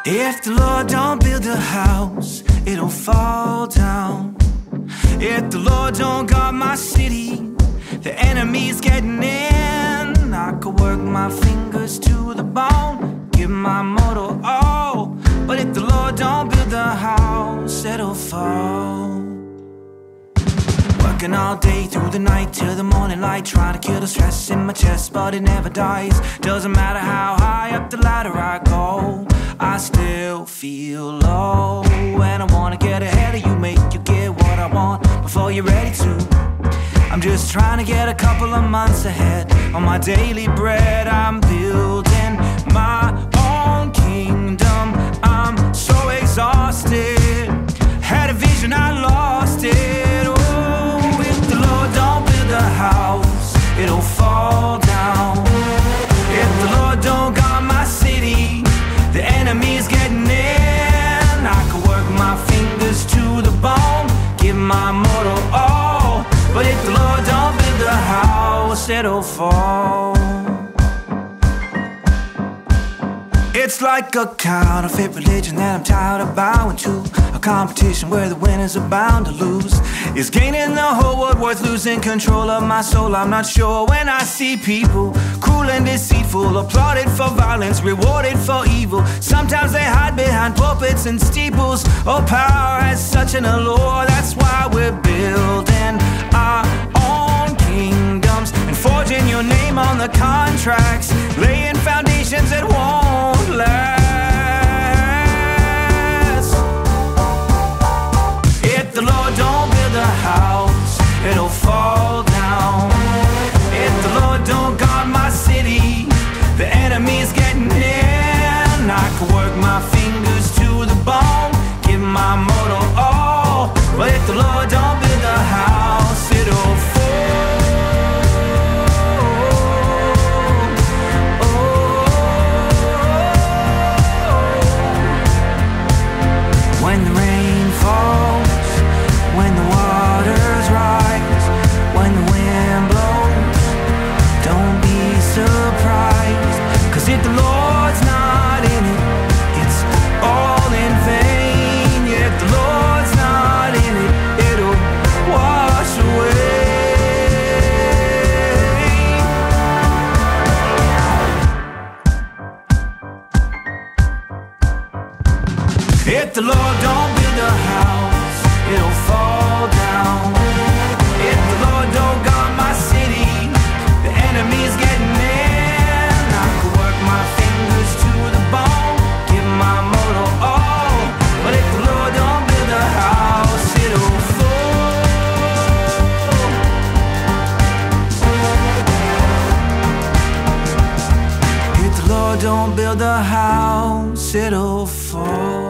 If the Lord don't build a house, it'll fall down. If the Lord don't guard my city, the enemy's getting in. I could work my fingers to the bone, give my mortal all, but if the Lord don't build the house, it'll fall. Working all day through the night till the morning light, trying to kill the stress in my chest, but it never dies. Doesn't matter how high up the ladder I go, I still feel low. And I wanna get ahead of you, make you get what I want before you're ready to. I'm just trying to get a couple of months ahead on my daily bread. I'm building my own kingdom, I'm so exhausted. Had a vision, I lost it. Oh, if the Lord don't build a house, it'll fall down. If the Lord don't guard my city, the enemy's getting in. I could work my fingers to the bone, give my mortal all, but if the Lord don't build the house, it'll fall. It's like a counterfeit religion that I'm tired of bowing to, a competition where the winners are bound to lose. Is gaining the whole world worth losing control of my soul? I'm not sure when I see people cruel and deceitful, applauded for violence, rewarded for evil. Sometimes they hide behind pulpits and steeples. Oh, power has such an allure, that's why we're building our own kingdoms and forging your name on the contracts, laying foundations that won't last. If the Lord don't build a house, it'll fall down. If the Lord don't guard my city, the enemy's getting in. I could work my fingers to the bone, give my mortal all, but if the Lord don't build a house, it'll fall. When the rain falls, when the waters rise, when the wind blows, don't be surprised, 'cause if the Lord's not in it, it's all in vain. Yeah, if the Lord's not in it, it'll wash away. If the Lord don't build a house, it'll fall down. If the Lord don't guard my city, the enemy's getting in. I could work my fingers to the bone, give my mortal all, but if the Lord don't build a house, it'll fall. If the Lord don't build a house, it'll fall.